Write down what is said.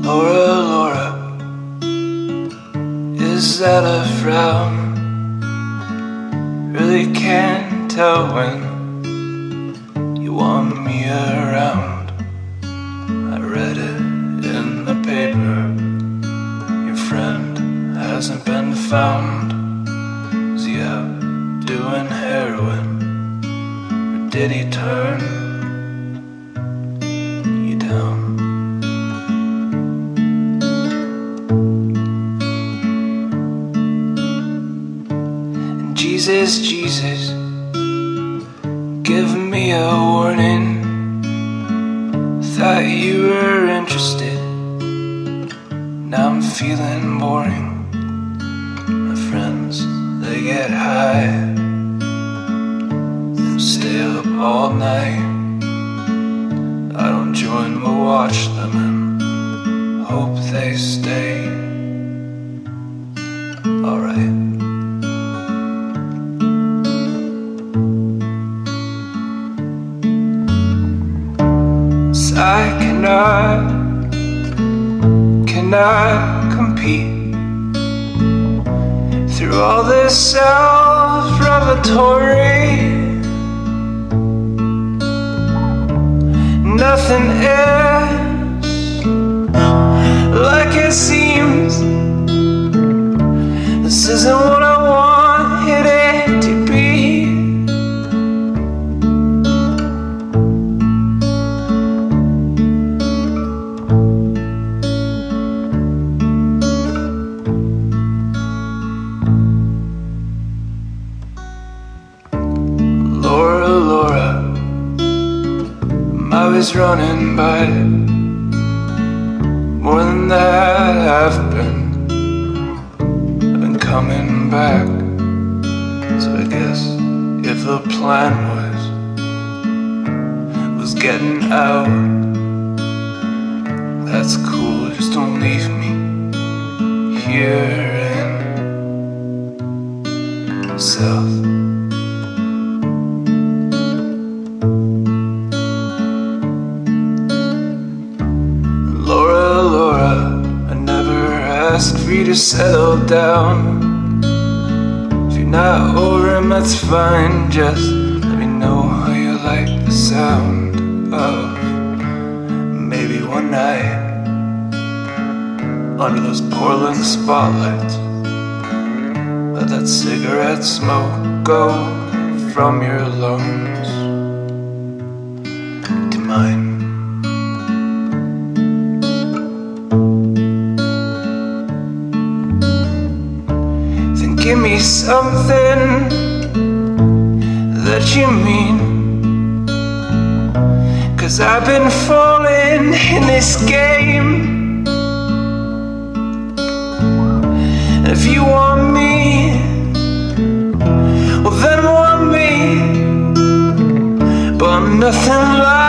Laura, Laura, is that a frown? Really can't tell when you want me around. I read it in the paper, your friend hasn't been found. Is he out doing heroin, or did he turn you down? Jesus, Jesus, give me a warning. Thought you were interested, now I'm feeling boring. My friends, they get high and stay up all night. I don't join but watch them and hope they stay alright. I cannot compete through all this self-revelatory. Nothing is like it seems. This isn't what I wanted it to be. Laura, Laura, I'm always running, but more than that I've been coming back. So I guess if the plan was getting out, that's cool, just don't leave me here in the South. Laura, Laura, I never asked for you to settle down. If you're not over him, that's fine. Just let me know how you like the sound of maybe one night under those Portland spotlights. Let that cigarette smoke go from your lungs to mine. Give me something that you mean, 'cause I've been falling in this game. If you want me, well then want me, but I'm nothing like